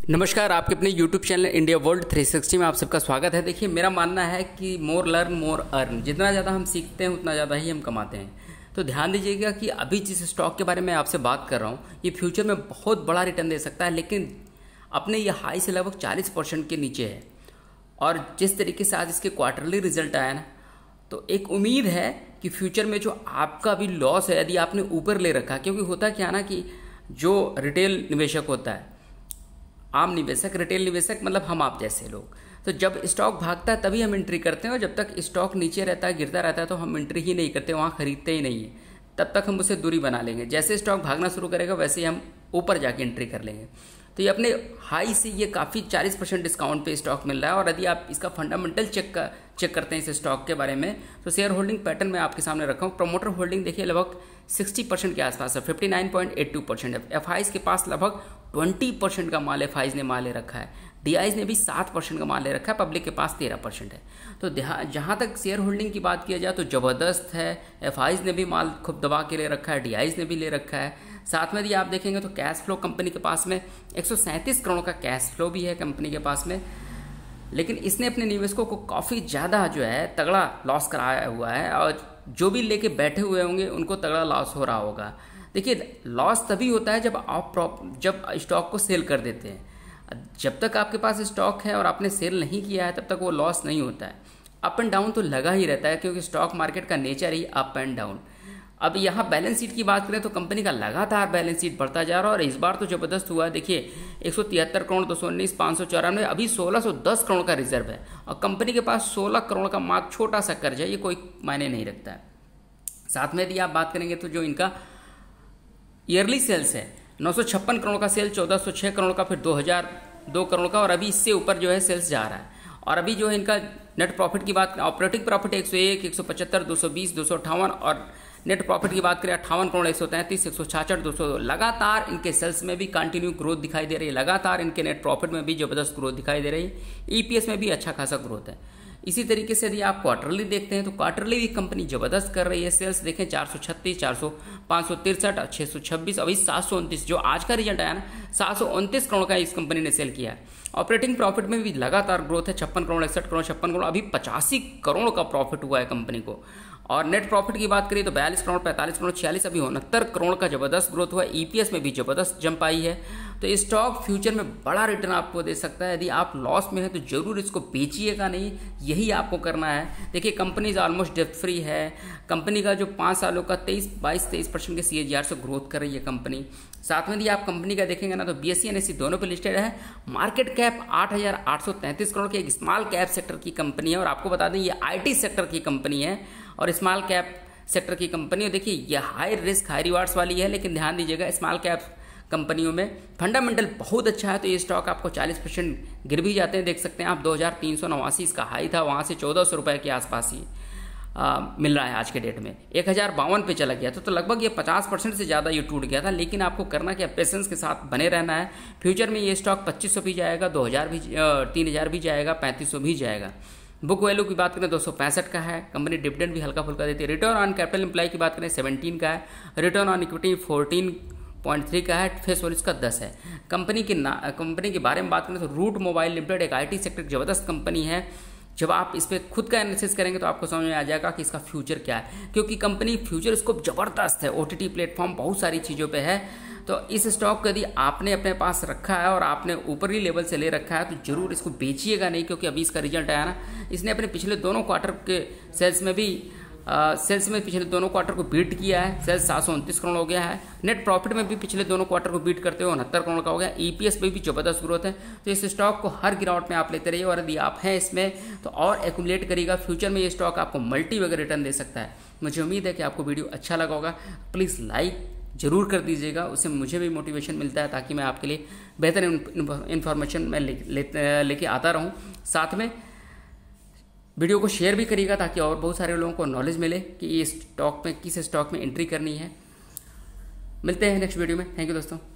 नमस्कार, आपके अपने YouTube चैनल इंडिया वर्ल्ड 360 में आप सबका स्वागत है। देखिए, मेरा मानना है कि मोर लर्न मोर अर्न, जितना ज़्यादा हम सीखते हैं उतना ज़्यादा ही हम कमाते हैं। तो ध्यान दीजिएगा कि अभी जिस स्टॉक के बारे में आपसे बात कर रहा हूँ, ये फ्यूचर में बहुत बड़ा रिटर्न दे सकता है, लेकिन अपने ये हाई से लगभग 40% के नीचे है। और जिस तरीके से आज इसके क्वार्टरली रिजल्ट आया ना, तो एक उम्मीद है कि फ्यूचर में जो आपका भी लॉस है, यदि आपने ऊपर ले रखा, क्योंकि होता क्या ना कि जो रिटेल निवेशक होता है, आम निवेशक, रिटेल निवेशक मतलब हम आप जैसे लोग, तो जब स्टॉक भागता है तभी हम एंट्री करते हैं, और जब तक स्टॉक नीचे रहता है, गिरता रहता है, तो हम एंट्री ही नहीं करते, वहाँ खरीदते ही नहीं है। तब तक हम उससे दूरी बना लेंगे। जैसे स्टॉक भागना शुरू करेगा वैसे ही हम ऊपर जाके एंट्री कर लेंगे। तो ये अपने हाई से ये काफ़ी 40% डिस्काउंट पे स्टॉक मिल रहा है। और यदि आप इसका फंडामेंटल चेक करते हैं इस स्टॉक के बारे में, तो शेयर होल्डिंग पैटर्न मैं आपके सामने रखा हूँ। प्रमोटर होल्डिंग देखिए लगभग 60% के आसपास है, 59.82% है। एफआईज के पास लगभग 20% का माल एफआईज ने माल ले रखा है। डीआईज ने भी 7% का माल ले रखा है। पब्लिक के पास 13% है। तो जहाँ तक शेयर होल्डिंग की बात किया जाए तो ज़बरदस्त है। एफआईज ने भी माल खूब दबा के ले रखा है, डीआईज ने भी ले रखा है। साथ में यदि आप देखेंगे तो कैश फ्लो कंपनी के पास में 137 करोड़ का कैश फ्लो भी है कंपनी के पास में, लेकिन इसने अपने निवेशकों को काफ़ी ज़्यादा जो है तगड़ा लॉस कराया हुआ है, और जो भी लेके बैठे हुए होंगे उनको तगड़ा लॉस हो रहा होगा। देखिए, लॉस तभी होता है जब स्टॉक को सेल कर देते हैं। जब तक आपके पास स्टॉक है और आपने सेल नहीं किया है तब तक वो लॉस नहीं होता है। अप एंड डाउन तो लगा ही रहता है, क्योंकि स्टॉक मार्केट का नेचर ही अप एंड डाउन। अब यहाँ बैलेंस शीट की बात करें तो कंपनी का लगातार बैलेंस शीट बढ़ता जा रहा है, और इस बार तो ज़बरदस्त हुआ है। देखिए 173 करोड़, 219, 594, अभी 1610 करोड़ का रिजर्व है, और कंपनी के पास 16 करोड़ का मार्क छोटा सा कर्ज है, ये कोई मायने नहीं रखता है। साथ में यदि आप बात करेंगे तो जो इनका ईयरली सेल्स है, 956 करोड़ का सेल, 1406 करोड़ का, फिर 2002 करोड़ का, और अभी इससे ऊपर जो है सेल्स जा रहा है। और अभी जो है इनका नेट प्रॉफिट की बात, ऑपरेटिंग प्रॉफिट 101, 175, 220, 258, और नेट प्रॉफिट की बात करें 58 करोड़, 133, 166, 200। लगातार इनके सेल्स में भी कंटिन्यू ग्रोथ दिखाई दे रही है, लगातार इनके नेट प्रॉफिट में भी जबरदस्त ग्रोथ दिखाई दे रही है, ईपीएस में भी अच्छा खासा ग्रोथ है। इसी तरीके से यदि आप क्वार्टरली देखते हैं तो क्वार्टरली भी कंपनी जबरदस्त कर रही है। सेल्स देखें 436, 563, 626, अभी 729, जो आज का रिजल्ट आया ना, 729 करोड़ का इस कंपनी ने सेल किया है। ऑपरेटिंग प्रॉफिट में भी लगातार ग्रोथ है, 56 करोड़, 61 करोड़, 56 करोड़, अभी 85 करोड़ का प्रॉफिट हुआ है कंपनी को। और नेट प्रॉफिट की बात करें तो 42 करोड़, 45 करोड़, 46, अभी 69 करोड़ का जबरदस्त ग्रोथ हुआ है। ईपीएस में भी जबरदस्त जंप आई है। तो ये स्टॉक फ्यूचर में बड़ा रिटर्न आपको दे सकता है। यदि आप लॉस में हैं तो जरूर इसको बेचिएगा नहीं, यही आपको करना है। देखिए, कंपनी ऑलमोस्ट डेट फ्री है। कंपनी का जो 5 सालों का 22-23% के CAGR से ग्रोथ कर रही है कंपनी। साथ में यदि आप कंपनी का देखेंगे ना तो BSE NSE दोनों पे लिस्टेड है। मार्केट कैप 8,833 करोड़ की एक स्मॉल कैप सेक्टर की कंपनी है, और आपको बता दें ये IT सेक्टर की कंपनी है और स्मॉल कैप सेक्टर की कंपनी है। देखिए, ये हाई रिस्क हाई रिवार्ड्स वाली है, लेकिन ध्यान दीजिएगा स्मॉल कैप कंपनियों में फंडामेंटल बहुत अच्छा है। तो ये स्टॉक आपको 40% गिर भी जाते हैं, देख सकते हैं आप। 2389 इसका हाई था, वहाँ से 1400 रुपये के आसपास ही मिल रहा है आज के डेट में। 1052 पे चला गया था, तो लगभग ये 50% से ज़्यादा ये टूट गया था। लेकिन आपको करना क्या, पेशेंस के साथ बने रहना है। फ्यूचर में ये स्टॉक 2500 भी जाएगा, 2000 भी, 3000 भी जाएगा, 3500 भी जाएगा। बुक वैल्यू की बात करें 265 का है। कंपनी डिविडेंड भी हल्का फुल्का देती है। रिटर्न ऑन कैपिटल एम्प्लॉय की बात करें 17 का है। रिटर्न ऑन इक्विटी 14.3 का है। फेस वैल्यू इसका 10 है। कंपनी के बारे में बात करें तो रूट मोबाइल लिमिटेड एक IT सेक्टर की जबरदस्त कंपनी है। जब आप इस पर खुद का एनालिसिस करेंगे तो आपको समझ में आ जाएगा कि इसका फ्यूचर क्या है, क्योंकि कंपनी फ्यूचर स्कोप जबरदस्त है। OTT प्लेटफॉर्म बहुत सारी चीज़ों पे है। तो इस स्टॉक को यदि आपने अपने पास रखा है और आपने ऊपरी लेवल से ले रखा है तो जरूर इसको बेचिएगा नहीं, क्योंकि अभी इसका रिजल्ट आया ना, इसने अपने पिछले दोनों क्वार्टर के सेल्स में पिछले दोनों क्वार्टर को बीट किया है। सेल्स 729 करोड़ हो गया है। नेट प्रॉफिट में भी पिछले दोनों क्वार्टर को बीट करते हुए 69 करोड़ का हो गया। ईपीएस में भी जबरदस्त ग्रोथ है। तो इस स्टॉक को हर गिरावट में आप लेते रहिए, और यदि आप हैं इसमें तो और एक्यूमुलेट करिएगा। फ्यूचर में ये स्टॉक आपको मल्टी वगैरह रिटर्न दे सकता है। मुझे उम्मीद है कि आपको वीडियो अच्छा लगा होगा। प्लीज़ लाइक जरूर कर दीजिएगा, उससे मुझे भी मोटिवेशन मिलता है, ताकि मैं आपके लिए बेहतर इन्फॉर्मेशन मैं लेके आता रहूँ। साथ में वीडियो को शेयर भी करिएगा, ताकि और बहुत सारे लोगों को नॉलेज मिले कि ये स्टॉक में किस स्टॉक में एंट्री करनी है। मिलते हैं नेक्स्ट वीडियो में। थैंक यू दोस्तों।